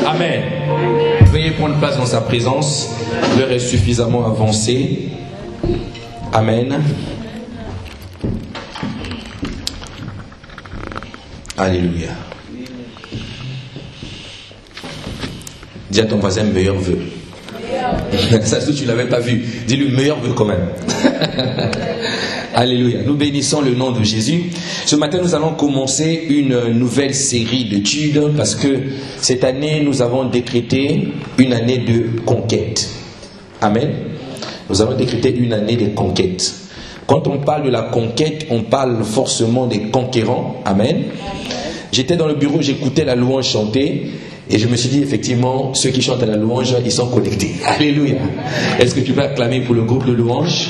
Amen. Veuillez prendre place dans sa présence. L'heure est suffisamment avancée. Amen. Alléluia. Dis à ton voisin meilleur vœu. Ça, tu ne l'avais pas vu. Dis-lui meilleur vœu quand même. Alléluia. Nous bénissons le nom de Jésus. Ce matin, nous allons commencer une nouvelle série d'études parce que cette année, nous avons décrété une année de conquête. Amen. Nous avons décrété une année de conquête. Quand on parle de la conquête, on parle forcément des conquérants. Amen. J'étais dans le bureau, j'écoutais la louange chanter et je me suis dit effectivement, ceux qui chantent à la louange, ils sont connectés. Alléluia. Est-ce que tu peux acclamer pour le groupe de louange?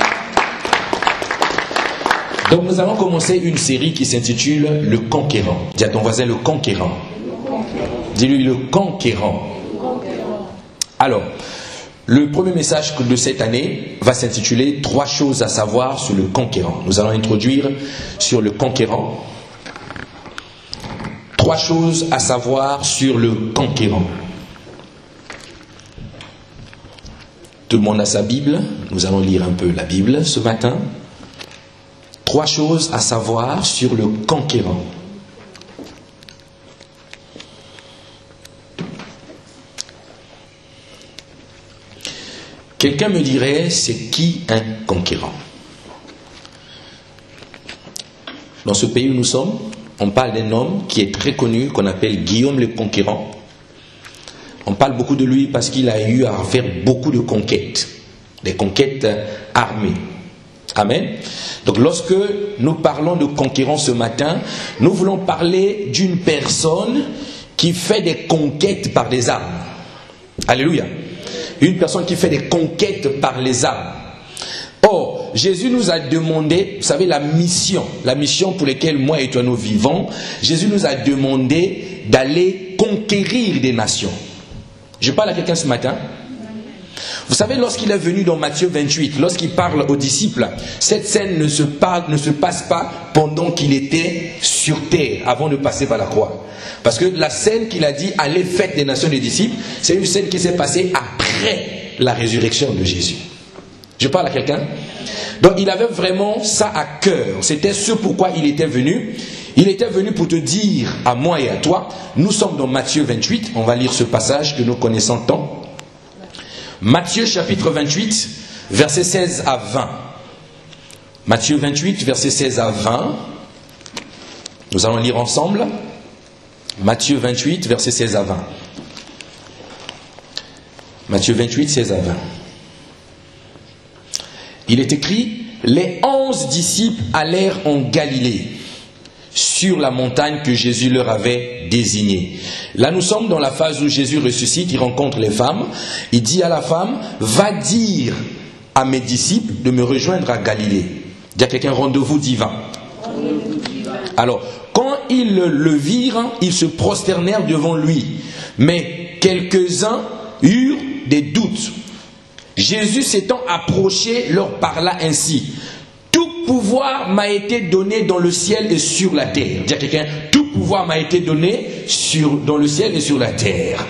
Donc nous allons commencer une série qui s'intitule Le Conquérant. Dis à ton voisin le Conquérant. Dis-lui le Conquérant. Alors, le premier message de cette année va s'intituler 3 choses à savoir sur le Conquérant. Nous allons introduire sur le Conquérant 3 choses à savoir sur le Conquérant. Tout le monde a sa Bible. Nous allons lire un peu la Bible ce matin. 3 choses à savoir sur le conquérant. Quelqu'un me dirait, c'est qui un conquérant? Dans ce pays où nous sommes, on parle d'un homme qui est très connu, qu'on appelle Guillaume le Conquérant. On parle beaucoup de lui parce qu'il a eu à faire beaucoup de conquêtes, des conquêtes armées. Amen. Donc lorsque nous parlons de conquérant ce matin, nous voulons parler d'une personne qui fait des conquêtes par les armes. Alléluia. Une personne qui fait des conquêtes par les armes. Or, Jésus nous a demandé, vous savez, la mission pour laquelle moi et toi nous vivons, Jésus nous a demandé d'aller conquérir des nations. Je parle à quelqu'un ce matin. Vous savez, lorsqu'il est venu dans Matthieu 28, lorsqu'il parle aux disciples, cette scène ne se passe pas pendant qu'il était sur terre, avant de passer par la croix. Parce que la scène qu'il a dit, allez faites des nations des disciples, c'est une scène qui s'est passée après la résurrection de Jésus. Je parle à quelqu'un. Donc il avait vraiment ça à cœur. C'était ce pourquoi il était venu. Il était venu pour te dire à moi et à toi, nous sommes dans Matthieu 28, on va lire ce passage que nous connaissons tant. Matthieu chapitre 28, versets 16 à 20. Matthieu 28, versets 16 à 20. Nous allons lire ensemble. Matthieu 28, versets 16 à 20. Matthieu 28, 16 à 20. Il est écrit, les 11 disciples allèrent en Galilée, sur la montagne que Jésus leur avait désignée. Là, nous sommes dans la phase où Jésus ressuscite, il rencontre les femmes. Il dit à la femme, va dire à mes disciples de me rejoindre à Galilée. Il y a quelqu'un, rendez-vous divin. Alors, quand ils le virent, ils se prosternèrent devant lui. Mais quelques-uns eurent des doutes. Jésus s'étant approché, leur parla ainsi. Tout pouvoir m'a été donné dans le ciel et sur la terre. Dis à quelqu'un, tout pouvoir m'a été donné dans le ciel et sur la terre.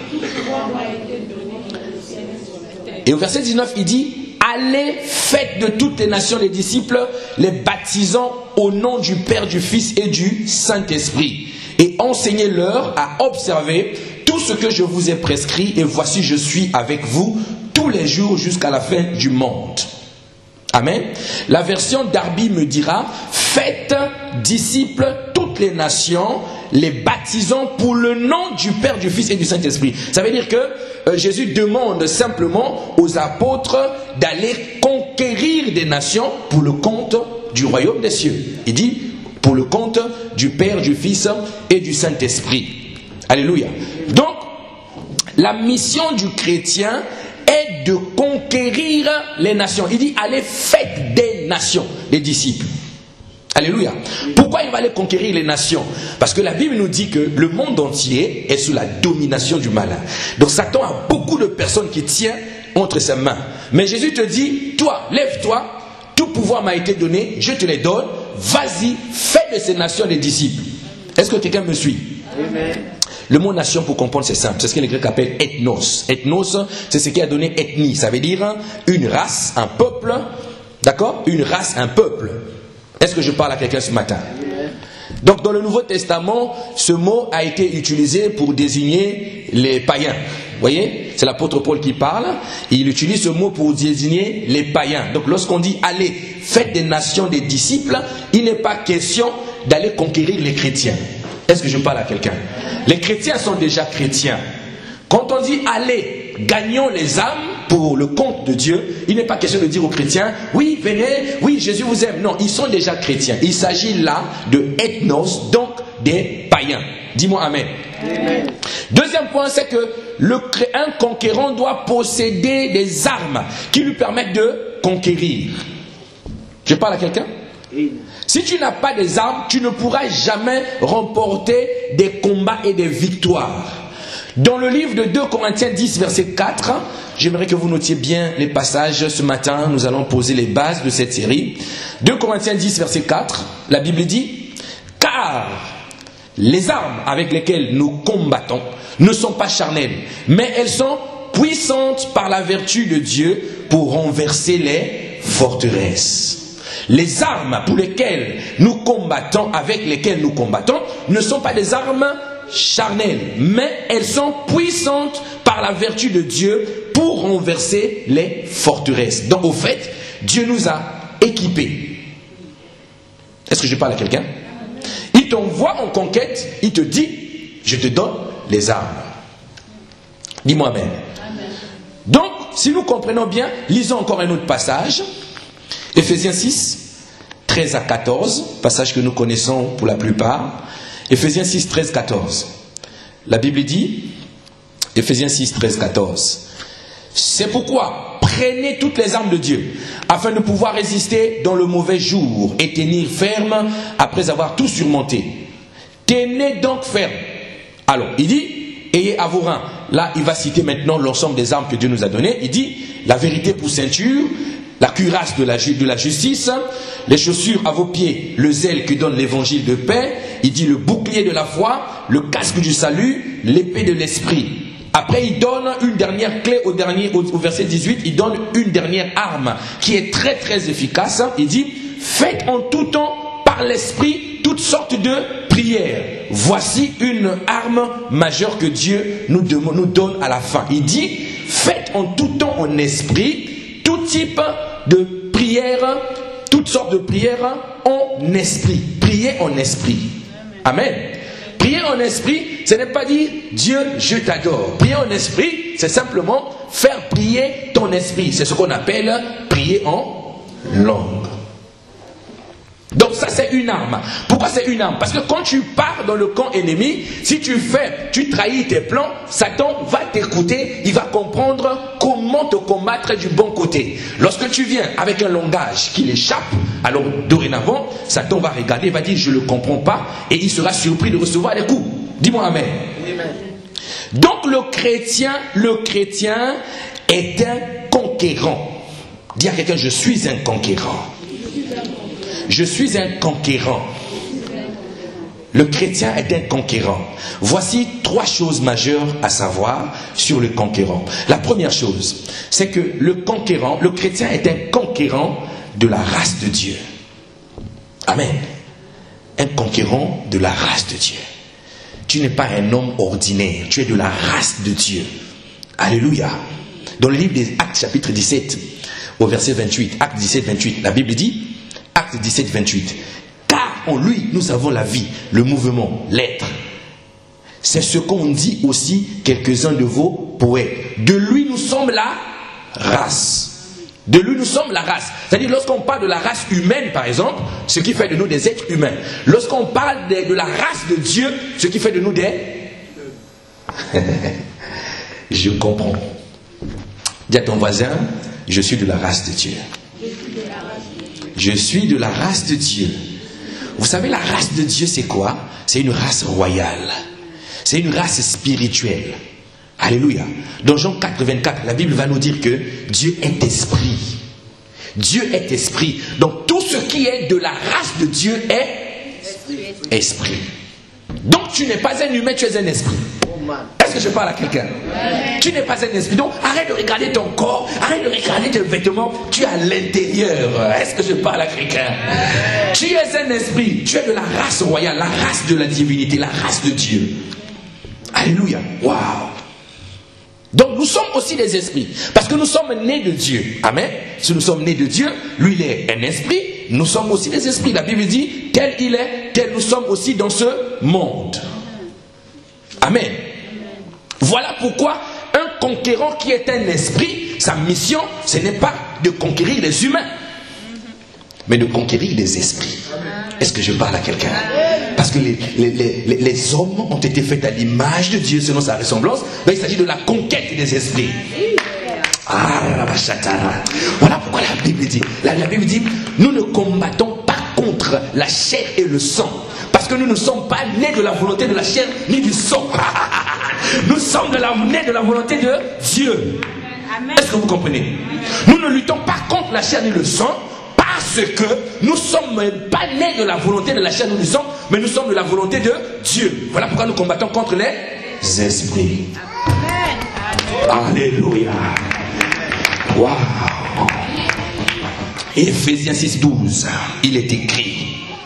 Et au verset 19, il dit, allez, faites de toutes les nations les disciples, les baptisant au nom du Père, du Fils et du Saint-Esprit. Et enseignez-leur à observer tout ce que je vous ai prescrit. Et voici, je suis avec vous tous les jours jusqu'à la fin du monde. Amen. La version Darby me dira, faites disciples toutes les nations, les baptisant pour le nom du Père, du Fils et du Saint-Esprit. Ça veut dire que Jésus demande simplement aux apôtres d'aller conquérir des nations pour le compte du royaume des cieux. Il dit, pour le compte du Père, du Fils et du Saint-Esprit. Alléluia. Donc, la mission du chrétien est de conquérir les nations. Il dit, allez, faites des nations, des disciples. Alléluia. Pourquoi il va aller conquérir les nations? Parce que la Bible nous dit que le monde entier est sous la domination du malin. Donc Satan a beaucoup de personnes qui tiennent entre ses mains. Mais Jésus te dit, toi, lève-toi, tout pouvoir m'a été donné, je te les donne, vas-y, fais de ces nations des disciples. Est-ce que quelqu'un me suit? Amen. Le mot nation, pour comprendre, c'est simple. C'est ce que les Grecs appellent ethnos. Ethnos, c'est ce qui a donné ethnie. Ça veut dire une race, un peuple. D'accord? Une race, un peuple. Est-ce que je parle à quelqu'un ce matin? Donc dans le Nouveau Testament, ce mot a été utilisé pour désigner les païens. Vous voyez? C'est l'apôtre Paul qui parle. Et il utilise ce mot pour désigner les païens. Donc lorsqu'on dit allez, faites des nations des disciples, il n'est pas question d'aller conquérir les chrétiens. Est-ce que je parle à quelqu'un? Les chrétiens sont déjà chrétiens. Quand on dit allez, gagnons les âmes pour le compte de Dieu, il n'est pas question de dire aux chrétiens, oui, venez, oui, Jésus vous aime. Non, ils sont déjà chrétiens. Il s'agit là de ethnos, donc des païens. Dis-moi amen. Amen. Deuxième point, c'est que un conquérant doit posséder des armes qui lui permettent de conquérir. Je parle à quelqu'un? Si tu n'as pas des armes, tu ne pourras jamais remporter des combats et des victoires. Dans le livre de 2 Corinthiens 10, verset 4, j'aimerais que vous notiez bien les passages ce matin. Nous allons poser les bases de cette série. 2 Corinthiens 10, verset 4, la Bible dit « Car les armes avec lesquelles nous combattons ne sont pas charnelles, mais elles sont puissantes par la vertu de Dieu pour renverser les forteresses. » Les armes pour lesquelles nous combattons, avec lesquelles nous combattons, ne sont pas des armes charnelles, mais elles sont puissantes par la vertu de Dieu pour renverser les forteresses. Donc au fait, Dieu nous a équipés. Est-ce que je parle à quelqu'un? Il t'envoie en conquête, il te dit, je te donne les armes. Dis-moi amen. Donc, si nous comprenons bien, lisons encore un autre passage. Ephésiens 6, 13 à 14, passage que nous connaissons pour la plupart. Ephésiens 6, 13, 14. La Bible dit, Ephésiens 6, 13, 14. C'est pourquoi prenez toutes les armes de Dieu, afin de pouvoir résister dans le mauvais jour et tenir ferme après avoir tout surmonté. Tenez donc ferme. Alors, il dit, ayez à vos reins. Là, il va citer maintenant l'ensemble des armes que Dieu nous a données. Il dit, la vérité pour ceinture, la cuirasse de la justice, les chaussures à vos pieds, le zèle qui donne l'évangile de paix, il dit le bouclier de la foi, le casque du salut, l'épée de l'esprit. Après, il donne une dernière clé au verset 18, il donne une dernière arme qui est très très efficace. Il dit, faites en tout temps par l'esprit toutes sortes de prières. Voici une arme majeure que Dieu nous donne à la fin. Il dit, faites en tout temps en esprit tout type de prières, toutes sortes de prières en esprit. Priez en esprit. Amen. Prier en esprit, ce n'est pas dire Dieu, je t'adore. Prier en esprit, c'est simplement faire prier ton esprit. C'est ce qu'on appelle prier en langue. Donc ça c'est une arme. Pourquoi c'est une arme? Parce que quand tu pars dans le camp ennemi, si tu trahis tes plans, Satan va t'écouter, il va comprendre comment te combattre du bon côté. Lorsque tu viens avec un langage qui l'échappe, alors dorénavant, Satan va regarder, il va dire je ne le comprends pas et il sera surpris de recevoir des coups. Dis-moi amen. Amen. Donc le chrétien est un conquérant. Dis à quelqu'un je suis un conquérant. Je suis un conquérant. Le chrétien est un conquérant. Voici 3 choses majeures à savoir sur le conquérant. La première chose, c'est que le chrétien est un conquérant de la race de Dieu. Amen. Un conquérant de la race de Dieu. Tu n'es pas un homme ordinaire, tu es de la race de Dieu. Alléluia. Dans le livre des Actes chapitre 17, au verset 28, Actes 17, 28, la Bible dit, Acte 17, 28. Car en lui, nous avons la vie, le mouvement, l'être. C'est ce qu'ont dit aussi quelques-uns de vos poètes. De lui, nous sommes la race. De lui, nous sommes la race. C'est-à-dire, lorsqu'on parle de la race humaine, par exemple, ce qui fait de nous des êtres humains. Lorsqu'on parle de la race de Dieu, ce qui fait de nous des... Je comprends. Dis à ton voisin, je suis de la race de Dieu. Je suis de la race de Dieu. Vous savez, la race de Dieu, c'est quoi? C'est une race royale. C'est une race spirituelle. Alléluia. Dans Jean 4, 24, la Bible va nous dire que Dieu est esprit. Dieu est esprit. Donc tout ce qui est de la race de Dieu est esprit. Donc tu n'es pas un humain, tu es un esprit. Est-ce que je parle à quelqu'un? Tu n'es pas un esprit. Donc arrête de regarder ton corps, arrête de regarder tes vêtements. Tu es à l'intérieur. Est-ce que je parle à quelqu'un? Tu es un esprit. Tu es de la race royale, la race de la divinité, la race de Dieu. Alléluia. Waouh. Donc nous sommes aussi des esprits. Parce que nous sommes nés de Dieu. Amen. Si nous sommes nés de Dieu, lui il est un esprit. Nous sommes aussi des esprits. La Bible dit, tel il est, tel nous sommes aussi dans ce monde. Amen. Voilà pourquoi un conquérant qui est un esprit, sa mission, ce n'est pas de conquérir les humains, mais de conquérir les esprits. Est-ce que je parle à quelqu'un? Parce que les hommes ont été faits à l'image de Dieu selon sa ressemblance. Donc il s'agit de la conquête des esprits. Voilà pourquoi la Bible dit, la Bible dit, nous ne combattons pas contre la chair et le sang. Parce que nous ne sommes pas nés de la volonté de la chair ni du sang. Nous sommes nés de la volonté de Dieu. Est-ce que vous comprenez? Nous ne luttons pas contre la chair ni le sang parce que nous ne sommes pas nés de la volonté de la chair ni du sang, mais nous sommes de la volonté de Dieu. Voilà pourquoi nous combattons contre les esprits. Alléluia. Waouh. Éphésiens 6:12, il est écrit.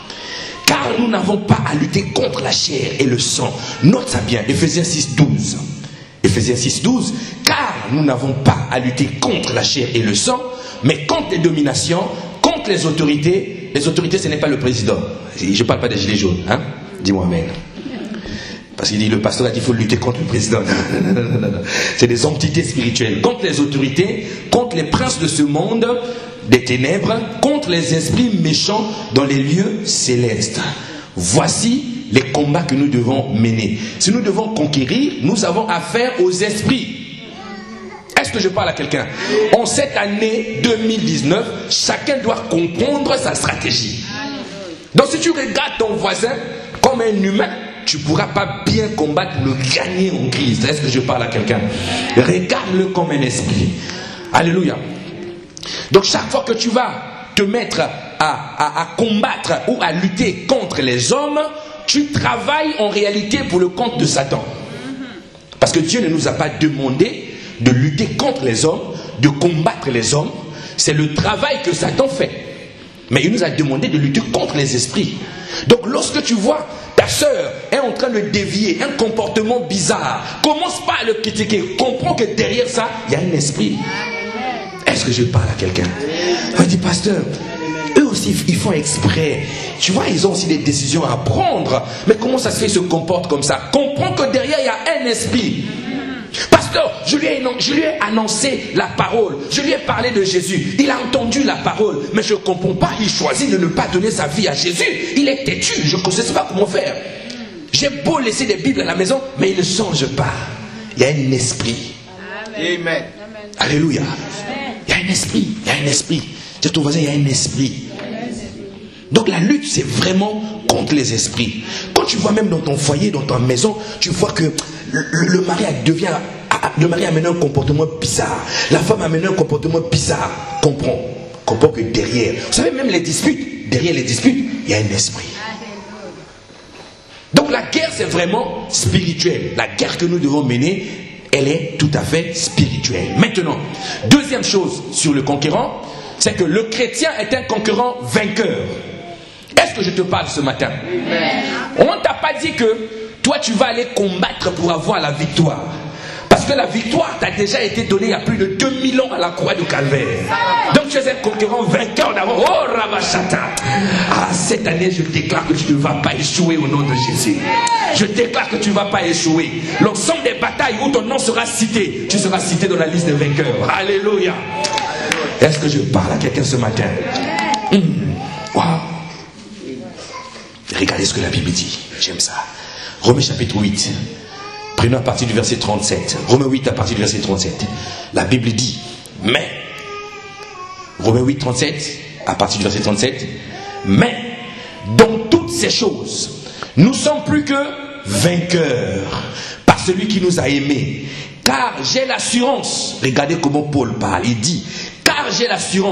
Car nous n'avons pas à lutter contre la chair et le sang. Note ça bien, Éphésiens 6:12. Éphésiens 6:12. Car nous n'avons pas à lutter contre la chair et le sang, mais contre les dominations, contre les autorités. Les autorités, ce n'est pas le président. Je ne parle pas des gilets jaunes. Hein? Dis-moi amen. Parce qu'il dit, le pasteur a dit qu'il faut lutter contre le président. Non. C'est des entités spirituelles. Contre les autorités, contre les princes de ce monde des ténèbres, contre les esprits méchants dans les lieux célestes. Voici les combats que nous devons mener. Si nous devons conquérir, nous avons affaire aux esprits. Est-ce que je parle à quelqu'un? En cette année 2019, chacun doit comprendre sa stratégie. Donc si tu regardes ton voisin comme un humain, tu ne pourras pas bien combattre ou le gagner en Christ. Est-ce que je parle à quelqu'un? Regarde-le comme un esprit. Alléluia. Donc chaque fois que tu vas te mettre à combattre ou à lutter contre les hommes, tu travailles en réalité pour le compte de Satan. Parce que Dieu ne nous a pas demandé de lutter contre les hommes, de combattre les hommes. C'est le travail que Satan fait. Mais il nous a demandé de lutter contre les esprits. Donc lorsque tu vois ta soeur est en train de dévier un comportement bizarre, commence pas à le critiquer. Comprends que derrière ça, il y a un esprit. Est-ce que je parle à quelqu'un? On dit, pasteur, eux aussi, ils font exprès. Tu vois, ils ont aussi des décisions à prendre. Mais comment ça se fait, ils se comportent comme ça? Comprends que derrière, il y a un esprit. Pasteur, je lui ai annoncé la parole. Je lui ai parlé de Jésus. Il a entendu la parole. Mais je ne comprends pas. Il choisit de ne pas donner sa vie à Jésus. Il est têtu. Je ne sais pas comment faire. J'ai beau laisser des Bibles à la maison, mais il ne change pas. Il y a un esprit. Amen. Alléluia. Il y a un esprit. Il y a un esprit. Dis à ton voisin, il y a un esprit. Donc la lutte, c'est vraiment contre les esprits. Quand tu vois même dans ton foyer, dans ta maison, tu vois que le mari amène un comportement bizarre. La femme amène un comportement bizarre. Comprends que derrière, vous savez même les disputes, derrière les disputes, il y a un esprit. Donc la guerre, c'est vraiment spirituel. La guerre que nous devons mener, elle est tout à fait spirituelle. Maintenant, deuxième chose sur le conquérant, c'est que le chrétien est un conquérant vainqueur. Est-ce que je te parle ce matin? On ne t'a pas dit que toi tu vas aller combattre pour avoir la victoire. Parce que la victoire t'a déjà été donnée il y a plus de 2000 ans à la croix du Calvaire. Donc tu es un conquérant vainqueur d'abord. Oh Rabashata. Ah, cette année je déclare que tu ne vas pas échouer au nom de Jésus. Je déclare que tu ne vas pas échouer. L'ensemble des batailles où ton nom sera cité, tu seras cité dans la liste des vainqueurs. Alléluia. Est-ce que je parle à quelqu'un ce matin? Wow. Regardez ce que la Bible dit. J'aime ça. Romains chapitre 8. Prenons à partir du verset 37. Romains 8 à partir du verset 37. La Bible dit, mais, Romains 8, 37, à partir du verset 37, mais, dans toutes ces choses, nous sommes plus que vainqueurs par celui qui nous a aimés. Car j'ai l'assurance, regardez comment Paul parle, il dit, car j'ai l'assurance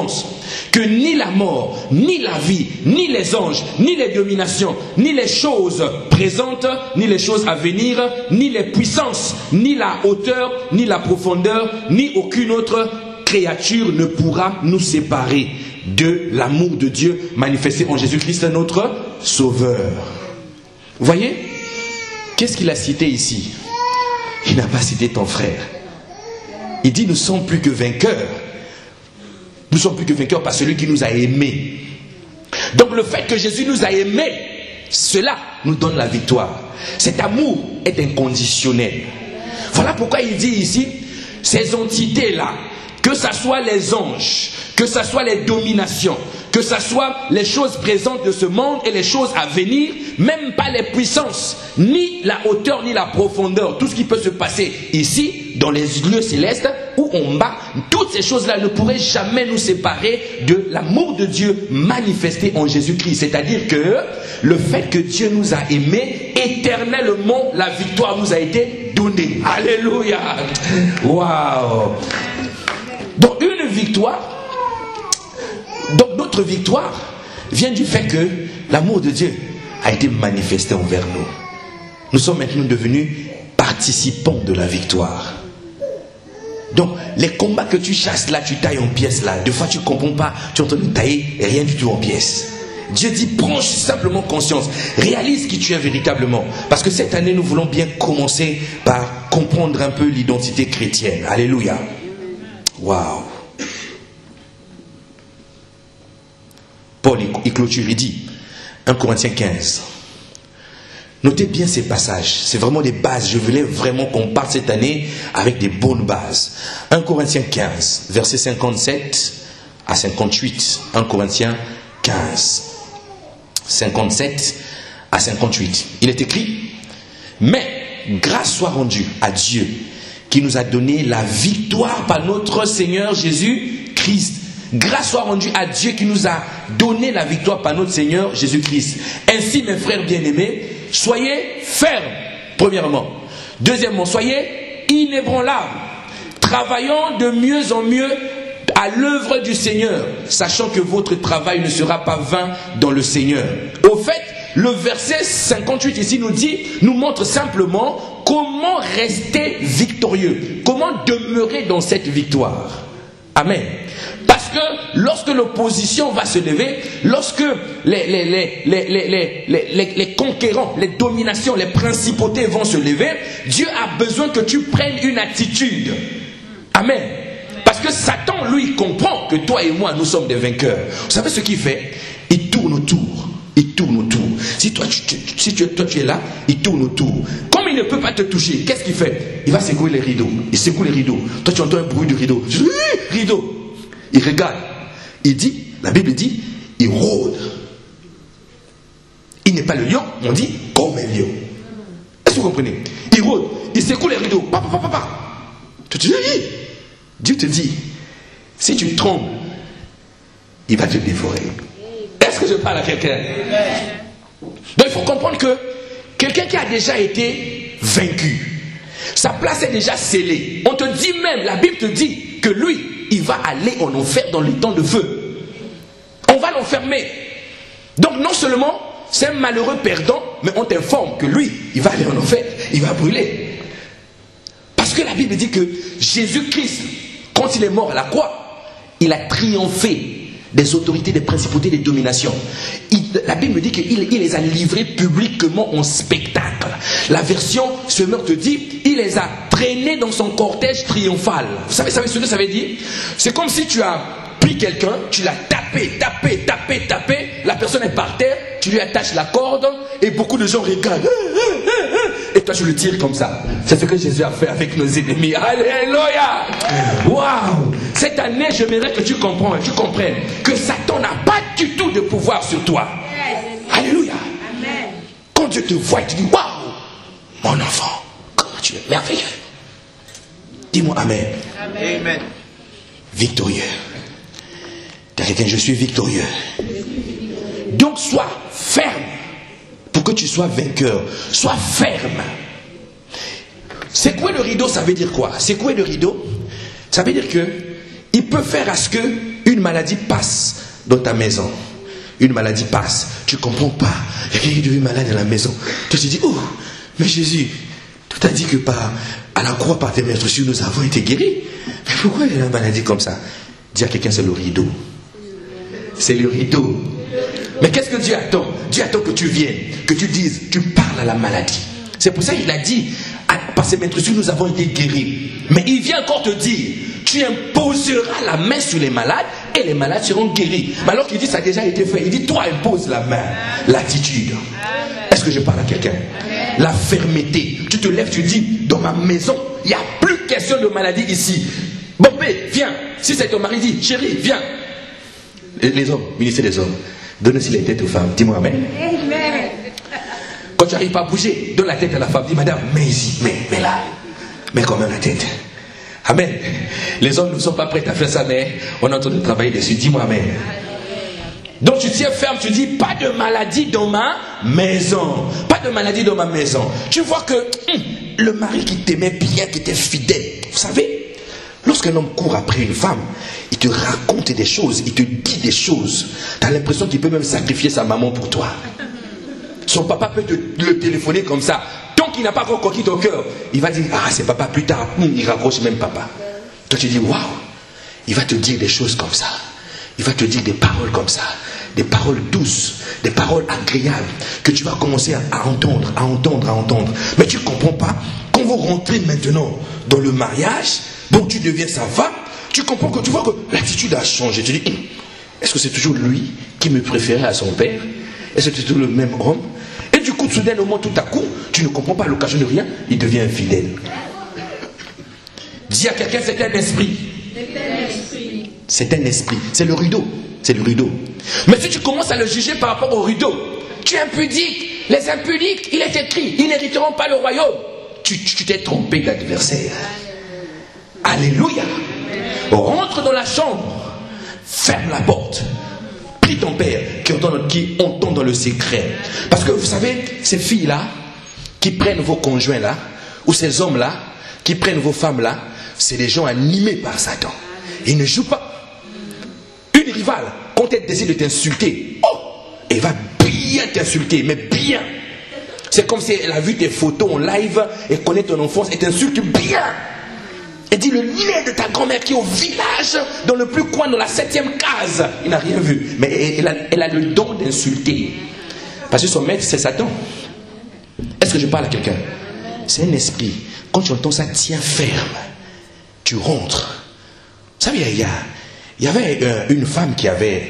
que ni la mort, ni la vie, ni les anges, ni les dominations, ni les choses présentes, ni les choses à venir, ni les puissances, ni la hauteur, ni la profondeur, ni aucune autre créature ne pourra nous séparer de l'amour de Dieu manifesté en Jésus-Christ, notre Sauveur. Vous voyez? Qu'est-ce qu'il a cité ici? Il n'a pas cité ton frère. Il dit, nous ne sommes plus que vainqueurs. Nous ne sommes plus que vainqueurs par celui qui nous a aimés. Donc le fait que Jésus nous a aimés, cela nous donne la victoire. Cet amour est inconditionnel. Voilà pourquoi il dit ici, ces entités-là, que ce soit les anges, que ce soit les dominations, que ce soit les choses présentes de ce monde et les choses à venir, même pas les puissances, ni la hauteur, ni la profondeur, tout ce qui peut se passer ici, dans les lieux célestes, ou en bas, toutes ces choses-là ne pourraient jamais nous séparer de l'amour de Dieu manifesté en Jésus-Christ. C'est-à-dire que le fait que Dieu nous a aimés, éternellement, la victoire nous a été donnée. Alléluia! Waouh! Donc une victoire, donc notre victoire vient du fait que l'amour de Dieu a été manifesté envers nous. Nous sommes maintenant devenus participants de la victoire. Donc les combats que tu chasses là, tu tailles en pièces là, des fois tu ne comprends pas, tu es en train de tailler rien du tout en pièces. Dieu dit, prends simplement conscience, réalise qui tu es véritablement. Parce que cette année, nous voulons bien commencer par comprendre un peu l'identité chrétienne. Alléluia. Waouh. Paul, il clôture, il dit, 1 Corinthiens 15. Notez bien ces passages, c'est vraiment des bases. Je voulais vraiment qu'on parte cette année avec des bonnes bases. 1 Corinthiens 15, versets 57 à 58. 1 Corinthiens 15, 57 à 58. Il est écrit, mais grâce soit rendue à Dieu qui nous a donné la victoire par notre Seigneur Jésus-Christ. Grâce soit rendue à Dieu qui nous a donné la victoire par notre Seigneur Jésus-Christ. Ainsi, mes frères bien-aimés, soyez fermes, premièrement. Deuxièmement, soyez inébranlables, travaillant de mieux en mieux à l'œuvre du Seigneur, sachant que votre travail ne sera pas vain dans le Seigneur. Au fait, le verset 58 ici nous montre simplement comment rester victorieux, comment demeurer dans cette victoire. Amen. Parce que lorsque l'opposition va se lever, lorsque les conquérants, les dominations, les principautés vont se lever, Dieu a besoin que tu prennes une attitude. Amen. Parce que Satan, lui, comprend que toi et moi, nous sommes des vainqueurs. Vous savez ce qu'il fait? Il tourne autour. Il tourne autour. Si toi tu es là, il tourne autour. Comme il ne peut pas te toucher, qu'est-ce qu'il fait? Il va secouer les rideaux. Il secoue les rideaux. Toi tu entends un bruit de rideau. Rideau. Il regarde. Il dit, la Bible dit, il rôde. Il n'est pas le lion, on dit comme un lion. Est-ce que vous comprenez? Il rôde. Il secoue les rideaux. Papa. Tu te dis, Dieu te dit, si tu trembles, il va te dévorer. Est-ce que je parle à quelqu'un? Donc il faut comprendre que quelqu'un qui a déjà été vaincu, sa place est déjà scellée. On te dit même, la Bible te dit que lui, il va aller en enfer dans le temps de feu. On va l'enfermer. Donc non seulement c'est un malheureux perdant, mais on t'informe que lui, il va aller en enfer, il va brûler. Parce que la Bible dit que Jésus-Christ, quand il est mort à la croix, il a triomphé des autorités, des principautés, des dominations. La Bible dit qu'il les a livrés publiquement en spectacle. La version Semeur te dit, il les a traînés dans son cortège triomphal. Vous savez ce que ça veut dire? C'est comme si tu as pris quelqu'un, tu l'as tapé, la personne est par terre, tu lui attaches la corde et beaucoup de gens regardent. Et toi tu le tires comme ça. C'est ce que Jésus a fait avec nos ennemis. Alléluia. Waouh. Cette année, j'aimerais que tu comprennes que Satan n'a pas du tout de pouvoir sur toi. Alléluia. Quand Dieu te voit, tu dis, waouh, mon enfant, comment tu es merveilleux. Dis-moi amen. Amen. Victorieux. T'as quelqu'un, je suis victorieux. Donc sois ferme pour que tu sois vainqueur. Sois ferme. Secouer le rideau, ça veut dire quoi? Secouer le rideau, ça veut dire que il peut faire à ce que une maladie passe dans ta maison. Une maladie passe. Tu ne comprends pas. Il y a quelqu'un qui est malade à la maison. Tu te dis, oh, mais Jésus, tu t'as dit que à la croix, par tes meurtrissures, nous avons été guéris. Mais pourquoi il y a une maladie comme ça? Dis à quelqu'un, c'est le rideau. C'est le rideau. Mais qu'est-ce que Dieu attend? Dieu attend que tu viennes, que tu dises, tu parles à la maladie. C'est pour ça qu'il a dit, par ses meurtrissures, nous avons été guéris. Mais il vient encore te dire, tu imposeras la main sur les malades et les malades seront guéris. Mais alors qu'il dit, ça a déjà été fait. Il dit, toi, impose la main, l'attitude. Est-ce que je parle à quelqu'un? La fermeté. Tu te lèves, tu dis, dans ma maison, il n'y a plus question de maladie ici. Bobé, viens. Si c'est ton mari, dis, chérie, viens. Les hommes, ministère des hommes, donne aussi les têtes aux femmes. Dis-moi amen. Quand tu n'arrives pas à bouger, donne la tête à la femme. Dis, madame, mets ici, mets là. Mets quand même la tête. Amen. Les hommes ne sont pas prêts à faire ça, mais on est en train de travailler dessus. Dis-moi amen. Donc tu tiens ferme, tu dis, pas de maladie dans ma maison. Pas de maladie dans ma maison. Tu vois que le mari qui t'aimait bien, qui était fidèle, vous savez, lorsqu'un homme court après une femme, il te raconte des choses, il te dit des choses. Tu as l'impression qu'il peut même sacrifier sa maman pour toi. Son papa peut te le téléphoner comme ça. Tant qu'il n'a pas encore conquis ton cœur, il va dire, ah c'est papa plus tard. Il raccroche même papa. Toi tu dis, waouh, il va te dire des choses comme ça. Il va te dire des paroles comme ça. Des paroles douces, des paroles agréables que tu vas commencer à entendre, à entendre, à entendre. Mais tu ne comprends pas. Quand vous rentrez maintenant dans le mariage, donc tu deviens sa femme, tu comprends que tu vois que l'attitude a changé. Tu dis, est-ce que c'est toujours lui qui me préférait à son père? Est-ce que c'est toujours le même homme? Et du coup, soudainement, tout à coup, tu ne comprends pas l'occasion de rien, il devient infidèle. Dis à quelqu'un, c'est un esprit. C'est un esprit. C'est le rideau. C'est le rideau. Mais si tu commences à le juger par rapport au rideau, tu es impudique. Les impudiques, il est écrit, ils n'hériteront pas le royaume. Tu t'es trompé d'adversaire. Alléluia. Rentre dans la chambre. Ferme la porte. Prie ton père qui entend dans le secret. Parce que vous savez, ces filles-là, qui prennent vos conjoints-là, ou ces hommes-là, qui prennent vos femmes-là, c'est des gens animés par Satan. Ils ne jouent pas. Une rivale, quand elle décide de t'insulter, oh, elle va bien t'insulter, mais bien. C'est comme si elle a vu tes photos en live, elle connaît ton enfance, elle t'insulte bien. Elle dit le nez de ta grand-mère qui est au village, dans le plus coin, dans la 7e case. Il n'a rien vu, mais elle a le don d'insulter. Parce que son maître, c'est Satan. Est-ce que je parle à quelqu'un? C'est un esprit. Quand tu entends ça, tiens ferme. Tu rentres. Vous savez, il y avait une femme qui avait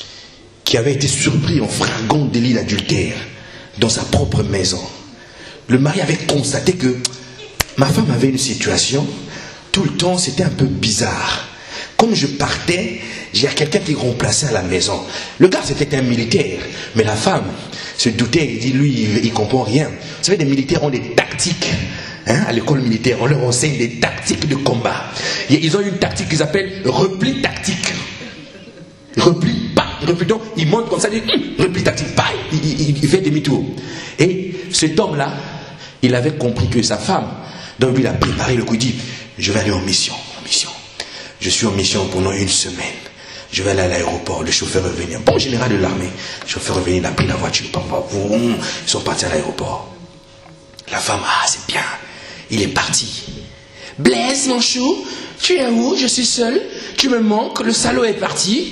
été surprise en flagrant délit d'adultère dans sa propre maison. Le mari avait constaté que ma femme avait une situation, tout le temps c'était un peu bizarre. Comme je partais, il y a quelqu'un qui remplaçait à la maison. Le gars c'était un militaire, mais la femme se doutait, il dit lui il comprend rien. Vous savez, les militaires ont des tactiques. À l'école militaire, on leur enseigne des tactiques de combat. Ils ont une tactique qu'ils appellent repli tactique. Repli, donc il monte comme ça, il dit repli tactique, il fait demi-tour. Et cet homme-là, il avait compris que sa femme, donc il a préparé le coup, il dit, je vais aller en mission. Je suis en mission pendant 1 semaine. Je vais aller à l'aéroport, le chauffeur est venu. Bon général de l'armée, le chauffeur est venu, il a pris la voiture, ils sont partis à l'aéroport. La femme, c'est bien. Il est parti. Blaise, mon chou, tu es où? Je suis seul. Tu me manques. Le salaud est parti.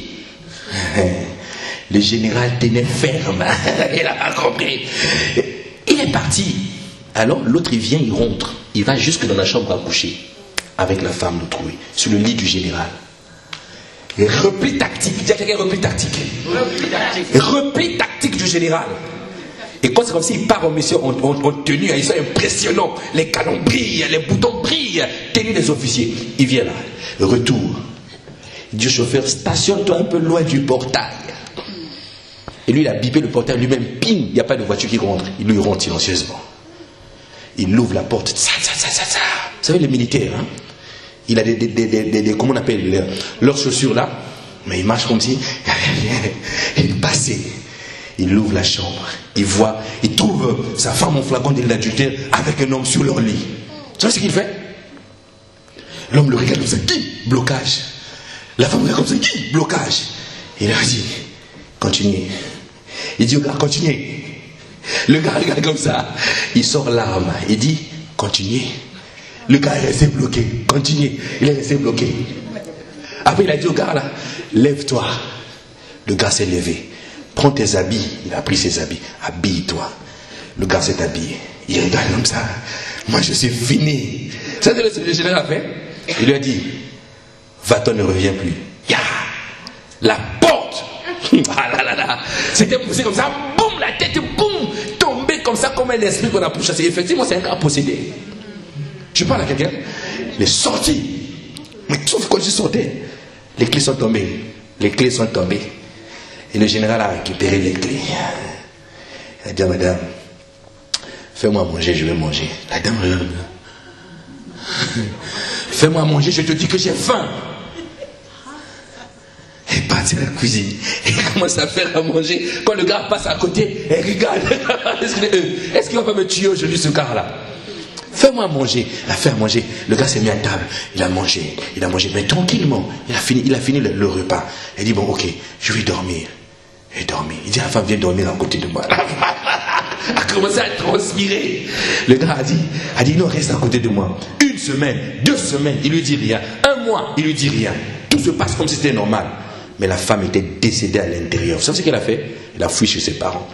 Le général tenait ferme. Il n'a pas compris. Il est parti. Alors, l'autre, il vient, il rentre. Il va jusque dans la chambre à coucher. Avec la femme d'autrui. Sur le lit du général. Repli tactique. Dis à quelqu'un repli tactique. Repli tactique du général. Et quand c'est comme s'il part en mission en tenue, ils sont impressionnants. Les canons brillent, les boutons brillent. Tenue des officiers. Il vient là. Retour. Il dit au chauffeur, stationne-toi un peu loin du portail. Et lui, il a bipé le portail lui-même. Ping, il n'y a pas de voiture qui rentre. Il lui rentre silencieusement. Il ouvre la porte. Vous savez, les militaires, hein? Il a comment on appelle, leurs chaussures là. Mais il marche comme si il passait. Il ouvre la chambre, il trouve sa femme en flagrant délit d'adultère avec un homme sur leur lit. Tu vois ce qu'il fait? L'homme le regarde comme ça, blocage. La femme regarde comme ça, qui? Blocage. Il a dit, continuez. Il dit au gars, continuez. Le gars regarde comme ça, il sort l'arme. Il dit, continuez. Le gars est resté bloqué, continuez. Il est resté bloqué. Après, il a dit au gars là, lève-toi. Le gars s'est levé. Prends tes habits. Il a pris ses habits. Habille-toi. Le gars s'est habillé. Il regarde comme ça. Moi, je suis fini. C'est ce que le général a fait. Il lui a dit, va-t'en, ne reviens plus. Ya! La porte! Ah là là là! C'était poussé comme ça, boum, la tête, boum, tombé comme ça, comme un esprit qu'on a pourchassé. Effectivement, c'est un gars possédé. Je parle à quelqu'un. Il est sorti. Mais sauf quand je sortais, les clés sont tombées. Les clés sont tombées. Et le général a récupéré les clés. Il a dit à madame, fais-moi manger, je vais manger. La dame regarde. Fais-moi manger, je te dis que j'ai faim. Elle est partie à la cuisine. Elle commence à faire à manger. Quand le gars passe à côté, elle regarde. Est-ce qu'il va pas me tuer aujourd'hui, ce gars-là? Fais-moi manger. Elle a fait à manger. Le gars s'est mis à table. Il a mangé. Mais tranquillement. Il a fini le repas. Elle dit, bon, ok, je vais dormir. Elle dormit. Il dit, la femme vient dormir à côté de moi. La femme a commencé à transpirer. Le gars a dit, non, reste à côté de moi. 1 semaine, 2 semaines, il lui dit rien. 1 mois, il lui dit rien. Tout se passe comme si c'était normal. Mais la femme était décédée à l'intérieur. Vous savez ce qu'elle a fait? Elle a fui chez ses parents.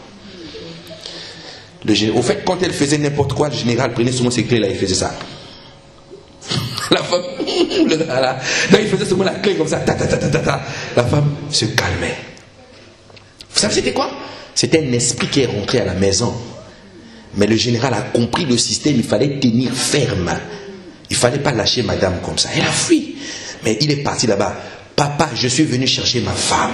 Au fait, quand elle faisait n'importe quoi, le général prenait souvent ses clés là, il faisait ça. La femme, le gars là, il faisait souvent la clé comme ça, ta ta ta ta ta ta. La femme se calmait. Vous savez c'était quoi? C'était un esprit qui est rentré à la maison. Mais le général a compris le système, il fallait tenir ferme. Il ne fallait pas lâcher madame comme ça. Elle a fui. Mais il est parti là-bas. Papa, je suis venu chercher ma femme.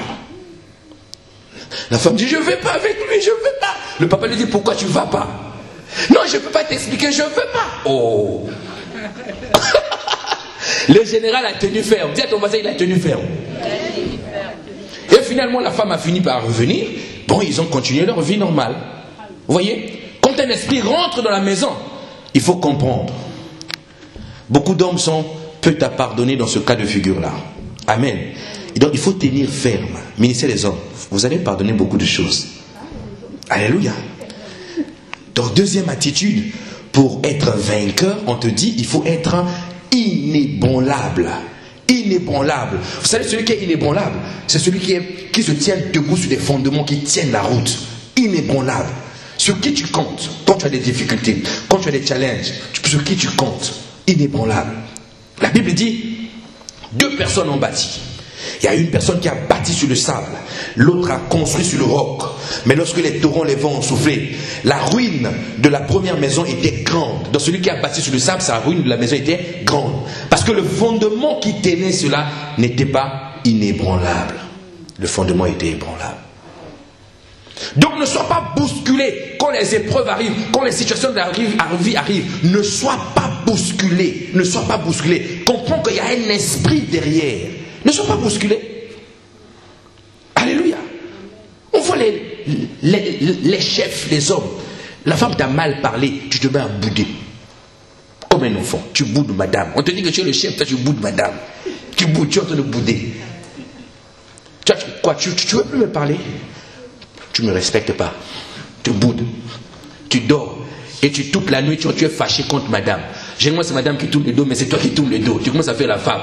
La femme dit, je ne vais pas avec lui, je ne veux pas. Le papa lui dit, pourquoi tu ne vas pas? Non, je ne peux pas t'expliquer, je ne veux pas. Oh. Le général a tenu ferme. Dis à ton voisin, il a tenu ferme. Et finalement, la femme a fini par revenir. Bon, ils ont continué leur vie normale. Vous voyez? Quand un esprit rentre dans la maison, il faut comprendre. Beaucoup d'hommes sont peu à pardonner dans ce cas de figure-là. Amen. Et donc, il faut tenir ferme. Ministère des hommes, vous allez pardonner beaucoup de choses. Alléluia. Donc, deuxième attitude, pour être vainqueur, on te dit, il faut être inébranlable. Inébranlable. Vous savez, celui qui est inébranlable, c'est celui qui se tient debout sur des fondements qui tiennent la route. Inébranlable. Sur qui tu comptes quand tu as des difficultés, quand tu as des challenges, sur qui tu comptes. Inébranlable. La Bible dit, 2 personnes ont bâti. Il y a une personne qui a bâti sur le sable, l'autre a construit sur le roc. Mais lorsque les torrents, les vents ont soufflé, la ruine de la première maison était grande. Donc celui qui a bâti sur le sable, sa ruine de la maison était grande. Parce que le fondement qui tenait cela n'était pas inébranlable. Le fondement était ébranlable. Donc ne sois pas bousculé quand les épreuves arrivent, quand les situations de la vie arrivent. Ne sois pas bousculé. Ne sois pas bousculé. Comprends qu'il y a un esprit derrière. Ne sois pas bousculé. Alléluia. On voit les chefs, les hommes. La femme t'a mal parlé, tu te mets à bouder. Comme un enfant, tu boudes madame. On te dit que tu es le chef, toi tu boudes madame. Tu boudes, tu es en train de bouder. Tu veux plus me parler? Tu ne me respectes pas. Tu boudes. Tu dors. Et toute la nuit, tu es fâché contre madame. Généralement, c'est madame qui tourne le dos, mais c'est toi qui tournes le dos. Tu commences à faire la femme.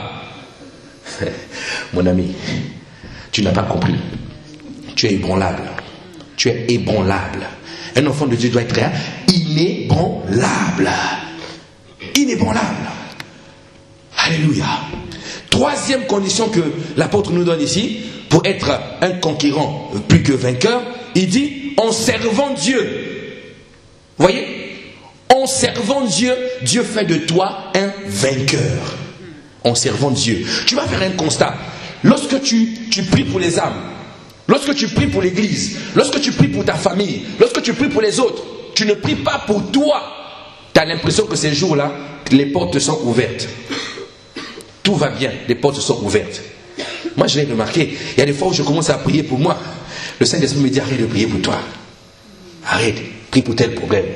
Mon ami, tu n'as pas compris. Tu es ébranlable. Tu es ébranlable. Un enfant de Dieu doit être inébranlable. Inébranlable. Alléluia. 3e condition que l'apôtre nous donne ici, pour être un conquérant plus que vainqueur, il dit, en servant Dieu. Vous voyez? En servant Dieu, Dieu fait de toi un vainqueur. En servant Dieu. Tu vas faire un constat. Lorsque tu pries pour les âmes, lorsque tu pries pour l'église, lorsque tu pries pour ta famille, lorsque tu pries pour les autres, tu ne pries pas pour toi. Tu as l'impression que ces jours-là, les portes sont ouvertes. Tout va bien, les portes sont ouvertes. Moi, je l'ai remarqué. Il y a des fois où je commence à prier pour moi. Le Saint-Esprit me dit, arrête de prier pour toi. Arrête, prie pour tel problème.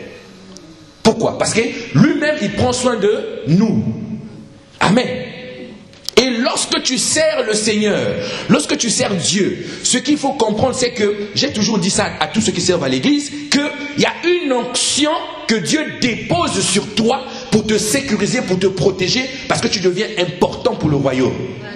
Pourquoi? Parce que lui-même, il prend soin de nous. Amen. Et lorsque tu sers le Seigneur, lorsque tu sers Dieu, ce qu'il faut comprendre, c'est que, j'ai toujours dit ça à tous ceux qui servent à l'église, qu'il y a une onction que Dieu dépose sur toi pour te sécuriser, pour te protéger, parce que tu deviens important pour le royaume.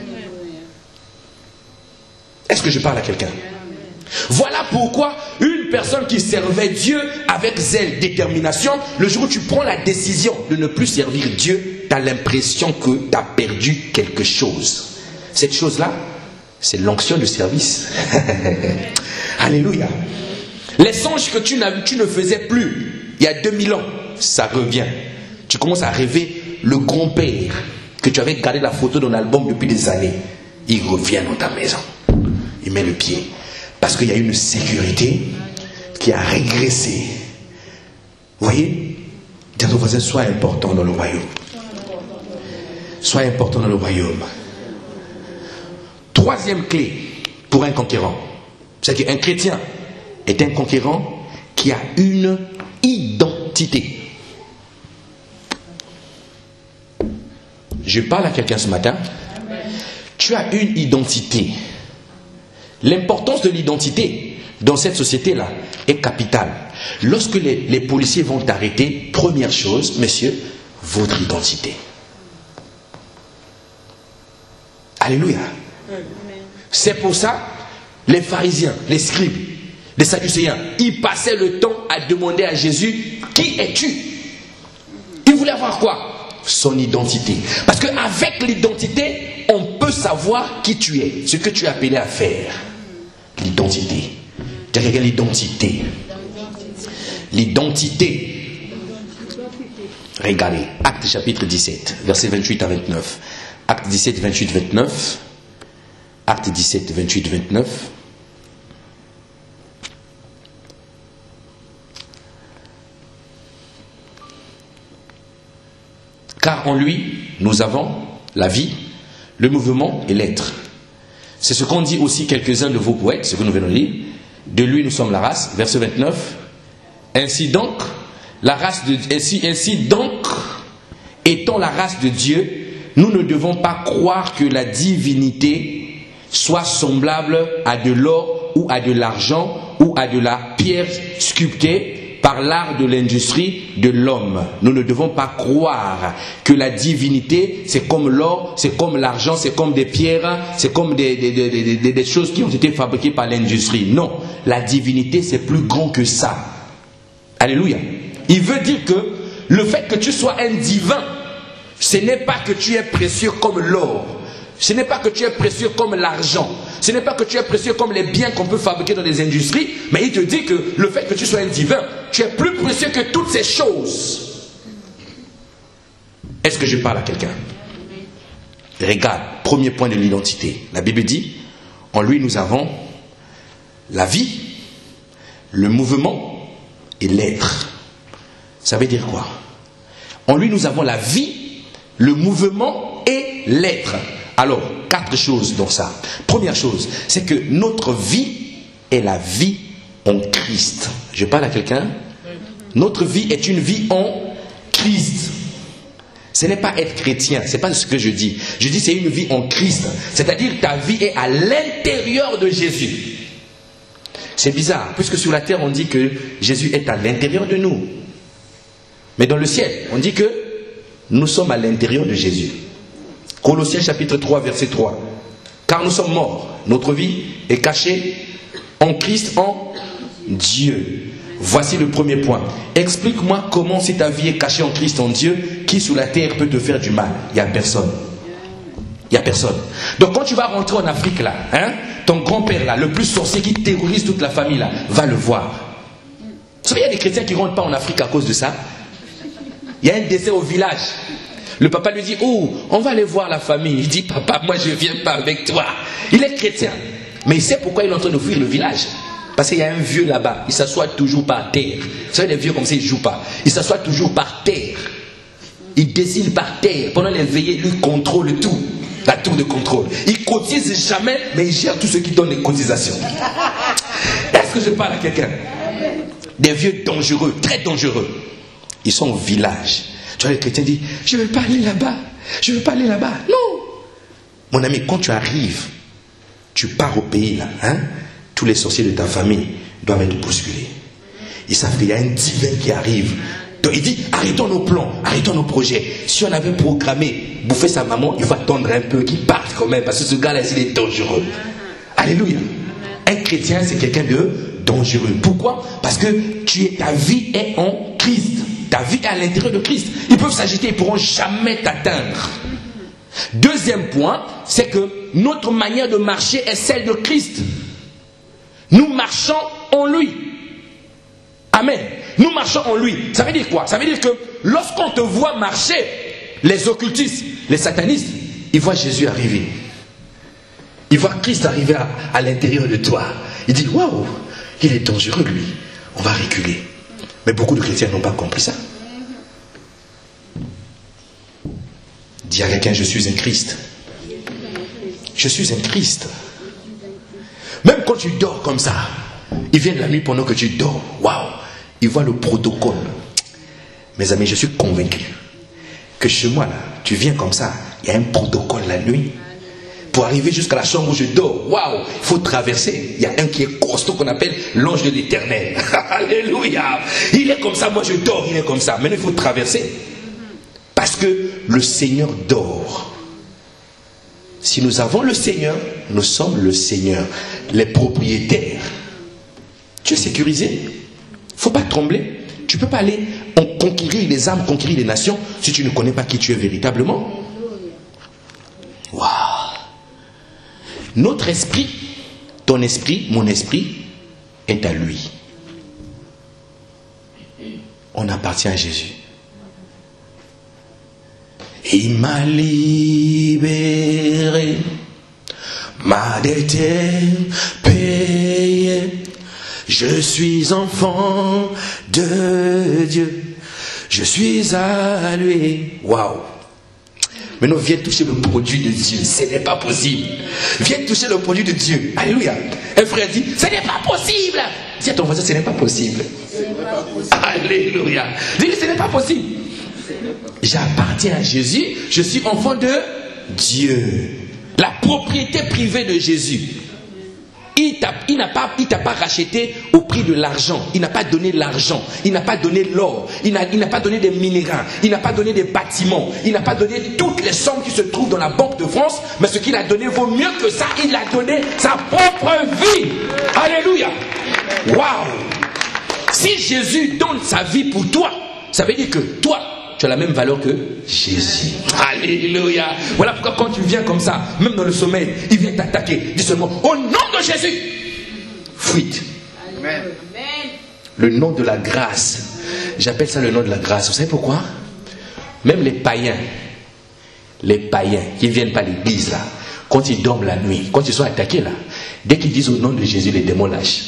Est-ce que je parle à quelqu'un? Voilà pourquoi une personne qui servait Dieu avec zèle, détermination, le jour où tu prends la décision de ne plus servir Dieu, tu as l'impression que tu as perdu quelque chose. Cette chose-là, c'est l'onction de service. Alléluia. Les songes que tu ne faisais plus il y a 2000 ans, ça revient. Tu commences à rêver le grand-père que tu avais gardé la photo dans l'album depuis des années. Il revient dans ta maison. Il met le pied. Parce qu'il y a une sécurité qui a régressé. Vous voyez? Dis à ton voisin, sois important dans le royaume. Sois important dans le royaume. Troisième clé pour un conquérant. C'est qu'un chrétien est un conquérant qui a une identité. Je parle à quelqu'un ce matin. Tu as une identité. L'importance de l'identité dans cette société-là est capitale. Lorsque les policiers vont t'arrêter, première chose, messieurs, votre identité. Alléluia. C'est pour ça, les pharisiens, les scribes, les sadducéens, ils passaient le temps à demander à Jésus, qui es-tu? Ils voulaient avoir quoi? Son identité. Parce qu'avec l'identité, on peut savoir qui tu es, ce que tu es appelé à faire. L'identité. Derrière l'identité. L'identité. Regardez, Acte chapitre 17, versets 28 à 29. Acte 17, 28, 29. Acte 17, 28, 29. Car en lui, nous avons la vie, le mouvement et l'être. C'est ce qu'ont dit aussi quelques-uns de vos poètes, ce que nous venons de lire. De lui, nous sommes la race. Verset 29. Ainsi donc, étant la race de Dieu, nous ne devons pas croire que la divinité soit semblable à de l'or ou à de l'argent ou à de la pierre sculptée par l'art de l'industrie de l'homme. Nous ne devons pas croire que la divinité, c'est comme l'or, c'est comme l'argent, c'est comme des pierres, c'est comme des choses qui ont été fabriquées par l'industrie. Non, la divinité, c'est plus grand que ça. Alléluia. Il veut dire que le fait que tu sois un divin, ce n'est pas que tu es précieux comme l'or. Ce n'est pas que tu es précieux comme l'argent. Ce n'est pas que tu es précieux comme les biens qu'on peut fabriquer dans les industries. Mais il te dit que le fait que tu sois un divin, tu es plus précieux que toutes ces choses. Est-ce que je parle à quelqu'un? Regarde, premier point de l'identité. La Bible dit, en lui nous avons la vie, le mouvement et l'être. Ça veut dire quoi? En lui nous avons la vie, le mouvement et l'être. Alors, 4 choses dans ça. Première chose, c'est que notre vie est la vie en Christ. Je parle à quelqu'un? Notre vie est une vie en Christ. Ce n'est pas être chrétien, ce n'est pas ce que je dis. Je dis c'est une vie en Christ. C'est-à-dire ta vie est à l'intérieur de Jésus. C'est bizarre, puisque sur la terre on dit que Jésus est à l'intérieur de nous. Mais dans le ciel, on dit que nous sommes à l'intérieur de Jésus. Colossiens chapitre 3, verset 3. Car nous sommes morts, notre vie est cachée en Christ, en Dieu. Voici le premier point. Explique-moi comment, si ta vie est cachée en Christ, en Dieu, qui sur la terre peut te faire du mal? Il n'y a personne. Il n'y a personne. Donc quand tu vas rentrer en Afrique là, hein, ton grand-père là, le plus sorcier qui terrorise toute la famille là, va le voir. Vous savez, il y a des chrétiens qui ne rentrent pas en Afrique à cause de ça. Il y a un décès au village. Le papa lui dit, oh, on va aller voir la famille. Il dit, papa, moi je ne viens pas avec toi. Il est chrétien. Mais il sait pourquoi il est en train de fuir le village. Parce qu'il y a un vieux là-bas. Il s'assoit toujours par terre. Vous savez, les vieux comme ça, ils ne jouent pas. Il s'assoit toujours par terre. Il dessine par terre. Pendant les veillées, lui contrôle tout. La tour de contrôle. Il cotise jamais, mais il gère tous ceux qui donnent les cotisations. Est-ce que je parle à quelqu'un? Des vieux dangereux, très dangereux. Ils sont au village. Tu vois, les chrétiens disent, je ne veux pas aller là-bas. Je ne veux pas aller là-bas. Non. Mon ami, quand tu arrives, tu pars au pays là, hein, tous les sorciers de ta famille doivent être bousculés. Ils savent qu'il y a un divin qui arrive. Donc il dit, arrêtons nos plans, arrêtons nos projets. Si on avait programmé bouffer sa maman, il faut attendre un peu qu'il parte quand même, parce que ce gars-là, il est dangereux. Alléluia. Un chrétien, c'est quelqu'un de dangereux. Pourquoi? Parce que ta vie est en Christ. Ta vie est à l'intérieur de Christ. Ils peuvent s'agiter, ils ne pourront jamais t'atteindre. Deuxième point, c'est que notre manière de marcher est celle de Christ. Nous marchons en lui. Amen. Nous marchons en lui. Ça veut dire quoi? Ça veut dire que lorsqu'on te voit marcher, les occultistes, les satanistes, ils voient Jésus arriver. Ils voient Christ arriver à l'intérieur de toi. Ils disent, waouh, il est dangereux lui. On va reculer. Mais beaucoup de chrétiens n'ont pas compris ça. Dis à quelqu'un, je suis un Christ. Je suis un Christ. Même quand tu dors comme ça, il vient de la nuit pendant que tu dors. Waouh, il voit le protocole. Mes amis, je suis convaincu que chez moi, là, tu viens comme ça, il y a un protocole la nuit. Pour arriver jusqu'à la chambre où je dors, waouh, il faut traverser. Il y a un qui est costaud qu'on appelle l'ange de l'Éternel. Alléluia. Il est comme ça, moi je dors, il est comme ça. Maintenant, il faut traverser. Parce que le Seigneur dort. Si nous avons le Seigneur, nous sommes le Seigneur. Les propriétaires. Tu es sécurisé. Il ne faut pas trembler. Tu ne peux pas aller en conquérir les âmes, conquérir les nations, si tu ne connais pas qui tu es véritablement. Waouh. Notre esprit, ton esprit, mon esprit, est à lui. On appartient à Jésus. Il m'a libéré, ma dette est payée. Je suis enfant de Dieu. Je suis à lui. Waouh! Maintenant, viens toucher le produit de Dieu. Ce n'est pas possible. Viens toucher le produit de Dieu. Alléluia. Un frère dit, ce n'est pas possible. Dis à ton voisin, ce n'est pas possible. Alléluia. Dis, ce n'est pas possible. J'appartiens à Jésus. Je suis enfant de Dieu. La propriété privée de Jésus. Il t'a pas racheté au prix de l'argent. Il n'a pas donné l'argent. Il n'a pas donné l'or. Il n'a pas donné des minéraux. Il n'a pas donné des bâtiments. Il n'a pas donné toutes les sommes qui se trouvent dans la Banque de France. Mais ce qu'il a donné vaut mieux que ça. Il a donné sa propre vie. Alléluia. Waouh. Si Jésus donne sa vie pour toi, ça veut dire que toi, tu as la même valeur que Jésus. Alléluia. Voilà pourquoi quand tu viens comme ça, même dans le sommeil, il vient t'attaquer. Dis seulement, au nom de Jésus, fuite. Amen. Le nom de la grâce. J'appelle ça le nom de la grâce. Vous savez pourquoi? Même les païens qui ne viennent pas à l'église là, quand ils dorment la nuit, quand ils sont attaqués là, dès qu'ils disent au nom de Jésus, les démons lâchent.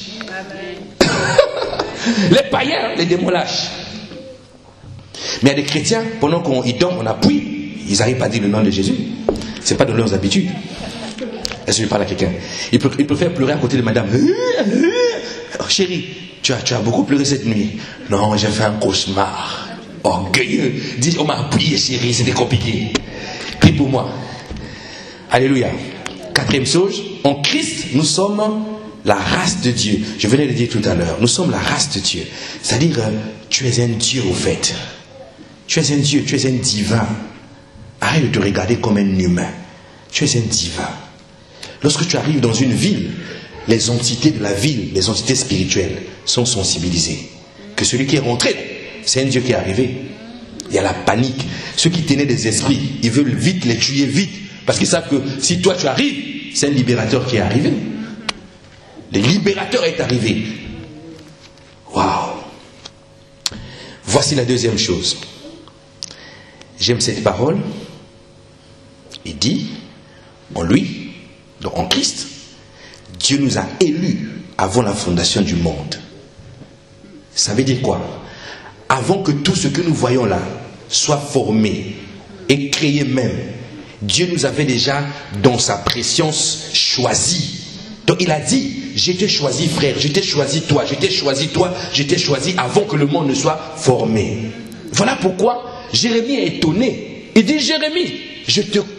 Les païens, les démons lâchent. Mais il y a des chrétiens, pendant qu'ils dorment, on appuie, ils n'arrivent pas à dire le nom de Jésus. Ce n'est pas dans leurs habitudes. Est-ce que je parle à quelqu'un? Ils préfèrent pleurer à côté de madame. Oh, chérie, tu as beaucoup pleuré cette nuit. Non, j'ai fait un cauchemar. Orgueilleux. Dis, on m'a appuyé, chérie, c'était compliqué. Prie pour moi. Alléluia. Quatrième chose, en Christ, nous sommes la race de Dieu. Je venais de le dire tout à l'heure. Nous sommes la race de Dieu. C'est-à-dire, tu es un Dieu au fait. Tu es un Dieu, tu es un divin. Arrête de te regarder comme un humain. Tu es un divin. Lorsque tu arrives dans une ville, les entités de la ville, les entités spirituelles, sont sensibilisées. Que celui qui est rentré, c'est un Dieu qui est arrivé. Il y a la panique. Ceux qui tenaient des esprits, ils veulent vite les tuer vite. Parce qu'ils savent que si toi tu arrives, c'est un libérateur qui est arrivé. Le libérateur est arrivé. Waouh! Voici la deuxième chose. J'aime cette parole. Il dit, en lui, donc en Christ, Dieu nous a élus avant la fondation du monde. Ça veut dire quoi? Avant que tout ce que nous voyons là soit formé et créé même, Dieu nous avait déjà dans sa préscience choisi. Donc il a dit, je t'ai choisi frère, je t'ai choisi toi, je t'ai choisi toi, je t'ai choisi avant que le monde ne soit formé. Voilà pourquoi Jérémie est étonné. Il dit, Jérémie, je te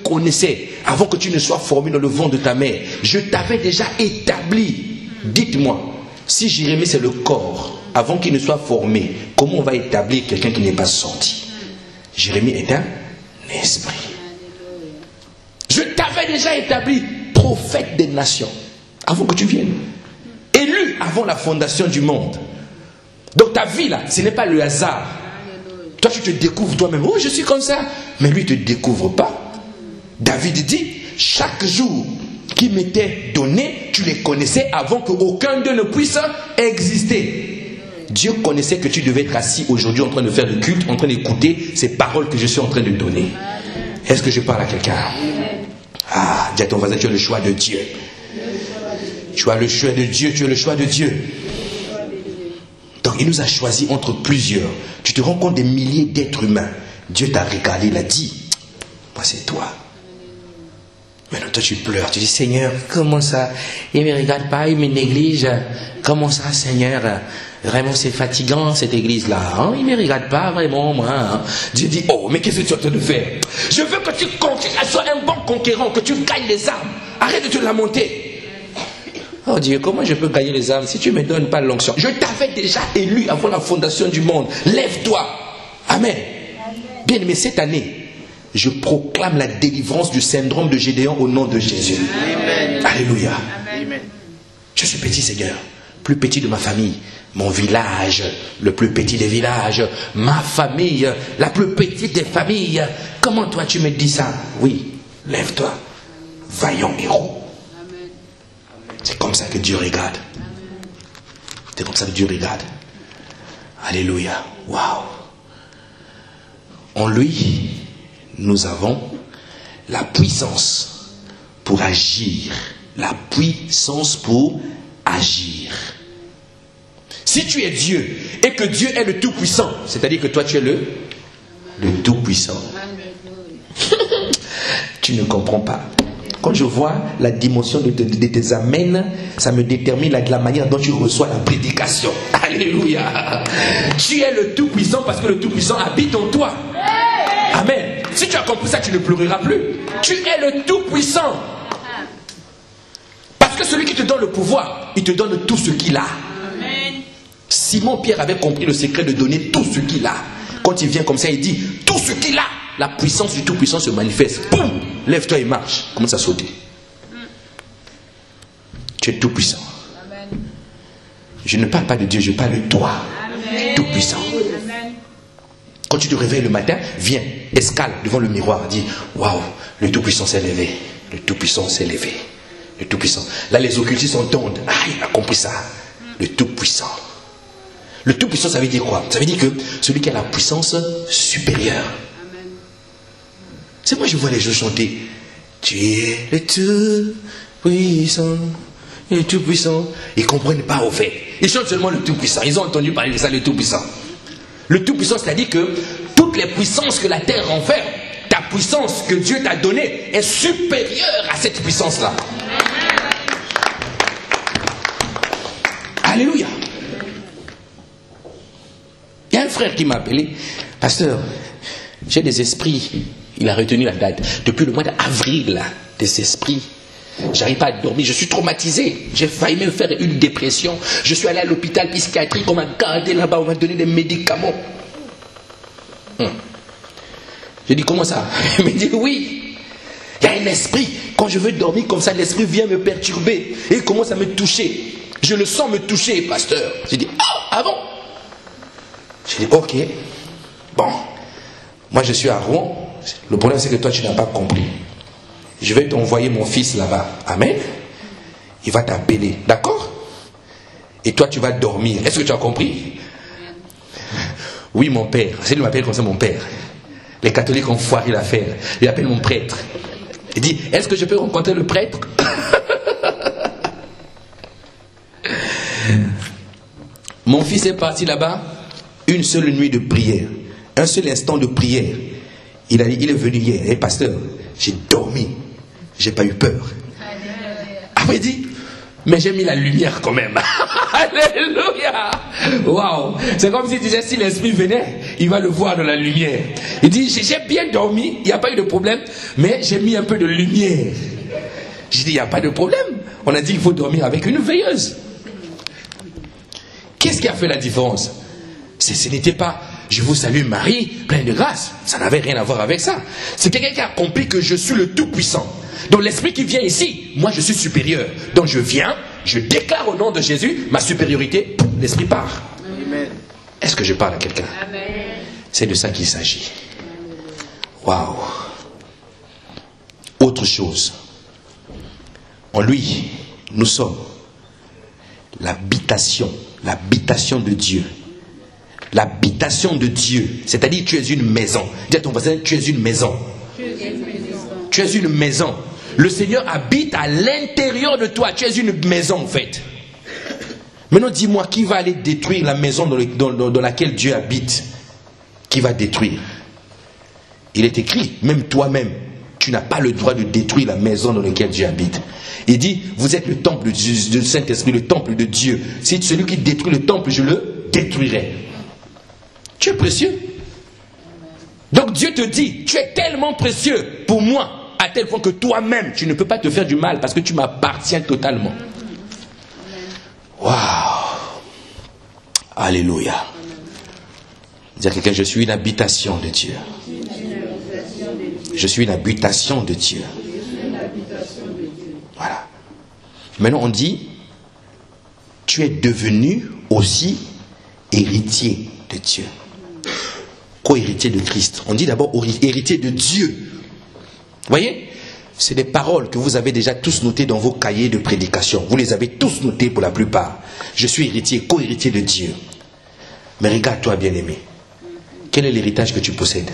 connaissais avant que tu ne sois formé dans le ventre de ta mère. Je t'avais déjà établi. Dites-moi, si Jérémie c'est le corps, avant qu'il ne soit formé, comment on va établir quelqu'un qui n'est pas sorti? Jérémie est un esprit. Je t'avais déjà établi prophète des nations avant que tu viennes. Élu avant la fondation du monde. Donc ta vie là, ce n'est pas le hasard. Toi tu te découvres toi-même. Oh, je suis comme ça. Mais lui ne te découvre pas. David dit, chaque jour qui m'était donné, tu les connaissais avant qu'aucun d'eux ne puisse exister. Dieu connaissait que tu devais être assis aujourd'hui en train de faire le culte, en train d'écouter ces paroles que je suis en train de donner. Est-ce que je parle à quelqu'un? Ah, dis à ton voisin, tu as le choix de Dieu. Tu as le choix de Dieu, tu as le choix de Dieu. Donc il nous a choisis entre plusieurs. Tu te rends compte des milliers d'êtres humains. Dieu t'a regardé, il a dit, moi c'est toi. Maintenant toi tu pleures, tu dis Seigneur, comment ça? Il ne me regarde pas, il me néglige. Comment ça Seigneur? Vraiment c'est fatigant cette église-là. Hein? Il ne me regarde pas vraiment moi. Hein? Dieu dit, oh mais qu'est-ce que tu es en train de faire? Je veux que tu sois un bon conquérant, que tu gagnes les âmes. Arrête de te lamenter. Oh Dieu, comment je peux gagner les âmes si tu ne me donnes pas l'onction? Je t'avais déjà élu avant la fondation du monde. Lève-toi. Amen. Bien aimé, cette année, je proclame la délivrance du syndrome de Gédéon au nom de Jésus. Amen. Alléluia. Amen. Je suis petit Seigneur, plus petit de ma famille. Mon village, le plus petit des villages. Ma famille, la plus petite des familles. Comment toi tu me dis ça? Oui, lève-toi. Vaillant héros. C'est comme ça que Dieu regarde. C'est comme ça que Dieu regarde. Alléluia. Waouh. En lui, nous avons la puissance pour agir. La puissance pour agir. Si tu es Dieu et que Dieu est le Tout-Puissant, c'est-à-dire que toi tu es le Tout-Puissant. Tu ne comprends pas. Quand je vois la dimension de tes amens, ça me détermine la manière dont tu reçois la prédication. Alléluia. Tu es le Tout-Puissant parce que le Tout-Puissant habite en toi. Amen. Si tu as compris ça, tu ne pleureras plus. Tu es le Tout-Puissant. Parce que celui qui te donne le pouvoir, il te donne tout ce qu'il a. Simon-Pierre avait compris le secret de donner tout ce qu'il a. Quand il vient comme ça, il dit, tout ce qu'il a, la puissance du Tout-Puissant se manifeste. Boum, lève-toi et marche. Commence à sauter. Tu es Tout-Puissant. Je ne parle pas de Dieu, je parle de toi. Tout-Puissant. Quand tu te réveilles le matin, viens, escale devant le miroir, dis, waouh, le Tout-Puissant s'est levé. Le Tout-Puissant s'est levé. Le Tout-Puissant. Là, les occultistes entendent. Ah, il a compris ça. Le Tout-Puissant. Le Tout-Puissant, ça veut dire quoi? Ça veut dire que celui qui a la puissance supérieure. Amen. C'est moi, je vois les gens chanter. Tu es le Tout-Puissant. Le Tout-Puissant. Ils ne comprennent pas au fait. Ils chantent seulement le Tout-Puissant. Ils ont entendu parler de ça, le Tout-Puissant. Le Tout-Puissant, c'est-à-dire que toutes les puissances que la terre renferme, ta puissance que Dieu t'a donnée est supérieure à cette puissance-là. Alléluia. Il y a un frère qui m'a appelé, pasteur, j'ai des esprits, il a retenu la date, depuis le mois d'avril, des esprits, j'arrive pas à dormir, je suis traumatisé, j'ai failli me faire une dépression, je suis allé à l'hôpital psychiatrique, on m'a gardé là-bas, on m'a donné des médicaments. J'ai dit, comment ça? Il m'a dit, oui, il y a un esprit, quand je veux dormir comme ça, l'esprit vient me perturber, et il commence à me toucher, je le sens me toucher, pasteur. J'ai dit, ah bon? J'ai dit, ok, bon, moi je suis à Rouen, le problème c'est que toi tu n'as pas compris. Je vais t'envoyer mon fils là-bas, amen. Il va t'appeler, d'accord? Et toi tu vas dormir, est-ce que tu as compris? Oui mon père, c'est lui m'appelle comme ça mon père. Les catholiques ont foiré l'affaire, il appelle mon prêtre. Il dit, est-ce que je peux rencontrer le prêtre? Mon fils est parti là-bas. Une seule nuit de prière, un seul instant de prière. Il est venu hier, hey, pasteur, j'ai dormi, j'ai pas eu peur. Après il dit, mais j'ai mis la lumière quand même. Alléluia. Waouh. C'est comme s'il disait, si l'esprit venait, il va le voir dans la lumière. Il dit, j'ai bien dormi, il n'y a pas eu de problème, mais j'ai mis un peu de lumière. J'ai dit, il n'y a pas de problème. On a dit qu'il faut dormir avec une veilleuse. Qu'est-ce qui a fait la différence? Ce n'était pas, je vous salue Marie, pleine de grâce. Ça n'avait rien à voir avec ça. C'est quelqu'un qui a compris que je suis le Tout-Puissant. Donc l'esprit qui vient ici, moi je suis supérieur. Donc je viens, je déclare au nom de Jésus ma supériorité, l'esprit part. Est-ce que je parle à quelqu'un? C'est de ça qu'il s'agit. Waouh. Autre chose. En lui, nous sommes l'habitation de Dieu. L'habitation de Dieu. C'est-à-dire tu es une maison. Dis à ton voisin, tu es une maison. Tu es une maison. Le Seigneur habite à l'intérieur de toi. Tu es une maison en fait. Maintenant dis-moi, qui va aller détruire la maison dans laquelle Dieu habite? Qui va détruire? Il est écrit, même toi-même, tu n'as pas le droit de détruire la maison dans laquelle Dieu habite. Il dit, vous êtes le temple du Saint-Esprit, le temple de Dieu. Si celui qui détruit le temple, je le détruirai. Tu es précieux. Donc Dieu te dit, tu es tellement précieux pour moi, à tel point que toi-même, tu ne peux pas te faire du mal parce que tu m'appartiens totalement. Waouh! Alléluia. Dis à quelqu'un, je suis une habitation de Dieu. Je suis une habitation de Dieu. Voilà. Maintenant on dit, tu es devenu aussi héritier de Dieu. Co-héritier de Christ. On dit d'abord héritier de Dieu. Vous voyez? C'est des paroles que vous avez déjà tous notées dans vos cahiers de prédication. Vous les avez tous notées pour la plupart. Je suis héritier, co-héritier de Dieu. Mais regarde-toi, bien-aimé. Quel est l'héritage que tu possèdes?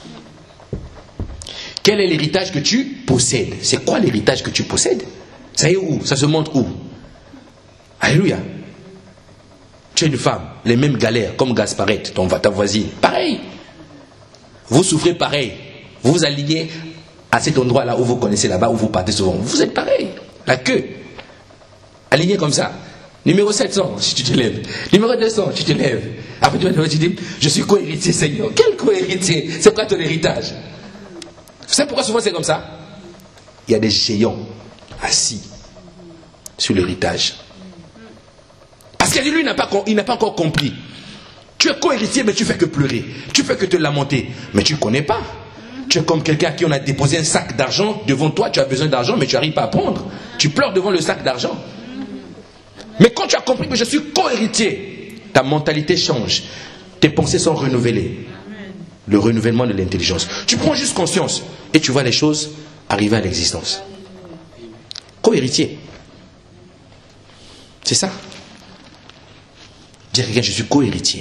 Quel est l'héritage que tu possèdes? C'est quoi l'héritage que tu possèdes? Ça est où? Ça se montre où? Alléluia. Tu es une femme, les mêmes galères, comme Gasparette, ta voisine. Pareil. Vous souffrez pareil. Vous vous alignez à cet endroit-là où vous connaissez là-bas, où vous partez souvent. Vous êtes pareil. La queue. Aligné comme ça. Numéro 700, si tu te lèves. Numéro 200, tu te lèves. Après tu dis, je suis co-héritier, Seigneur. Quel co-héritier? C'est quoi ton héritage? Vous savez pourquoi souvent c'est comme ça? Il y a des géants assis sur l'héritage. Parce que lui, il n'a pas encore compris. Tu es co-héritier, mais tu fais que pleurer. Tu fais que te lamenter. Mais tu ne connais pas. Tu es comme quelqu'un à qui on a déposé un sac d'argent devant toi. Tu as besoin d'argent, mais tu n'arrives pas à prendre. Tu pleures devant le sac d'argent. Mais quand tu as compris que je suis co-héritier, ta mentalité change. Tes pensées sont renouvelées. Le renouvellement de l'intelligence. Tu prends juste conscience et tu vois les choses arriver à l'existence. Co-héritier. C'est ça. Dis à quelqu'un, je suis co-héritier.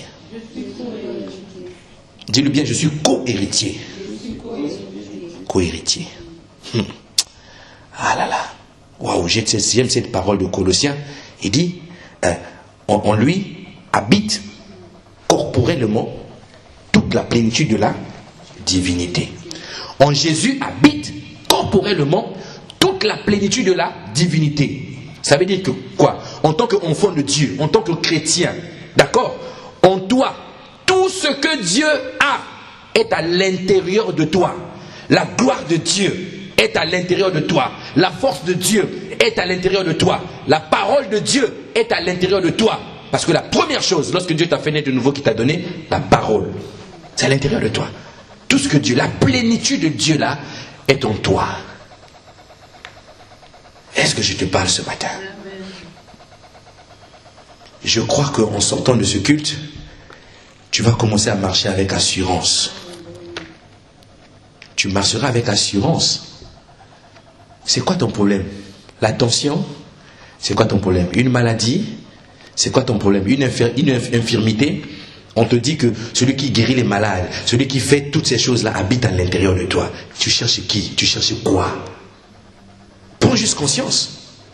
Dis-le bien, je suis co-héritier. Co-héritier. Ah là là. Waouh, j'aime cette parole de Colossiens. Il dit, en lui habite corporellement toute la plénitude de la divinité. En Jésus habite corporellement toute la plénitude de la divinité. Ça veut dire que quoi? En tant qu'enfant de Dieu, en tant que chrétien, d'accord? En toi, tout ce que Dieu a est à l'intérieur de toi. La gloire de Dieu est à l'intérieur de toi. La force de Dieu est à l'intérieur de toi. La parole de Dieu est à l'intérieur de toi. Parce que la première chose, lorsque Dieu t'a fait naître de nouveau, qui t'a donné la parole, c'est à l'intérieur de toi. Tout ce que Dieu, la plénitude de Dieu là, est en toi. Est-ce que je te parle ce matin? Je crois qu'en sortant de ce culte, tu vas commencer à marcher avec assurance. Tu marcheras avec assurance. C'est quoi ton problème? La tension? C'est quoi ton problème? Une maladie? C'est quoi ton problème? Une infirmité? On te dit que celui qui guérit les malades, celui qui fait toutes ces choses-là habite à l'intérieur de toi. Tu cherches qui? Tu cherches quoi? Prends juste conscience.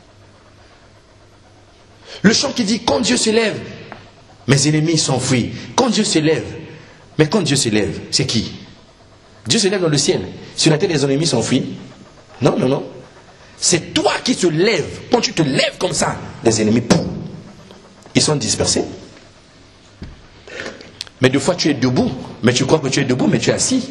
Le chant qui dit, quand Dieu se lève, mes ennemis s'enfuient. Quand Dieu se lève, mais quand Dieu se lève, c'est qui? Dieu se lève dans le ciel. Sur la terre, les ennemis s'enfuient. Non, non, non. C'est toi qui te lèves. Quand tu te lèves comme ça, les ennemis, pouf, ils sont dispersés. Mais des fois tu es debout, mais tu crois que tu es debout, mais tu es assis.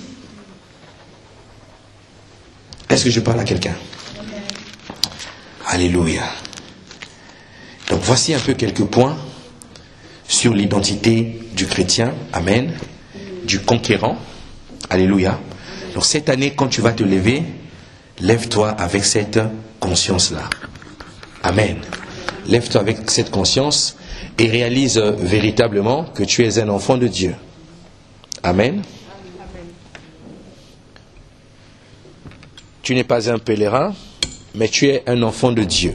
Est-ce que je parle à quelqu'un? Alléluia. Donc voici un peu quelques points sur l'identité du chrétien, amen, du conquérant, alléluia. Donc cette année, quand tu vas te lever, lève-toi avec cette conscience-là. Amen. Lève-toi avec cette conscience et réalise véritablement que tu es un enfant de Dieu. Amen. Tu n'es pas un pèlerin, mais tu es un enfant de Dieu.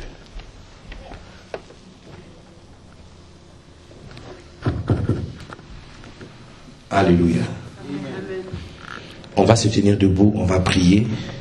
Alléluia. On va se tenir debout, on va prier.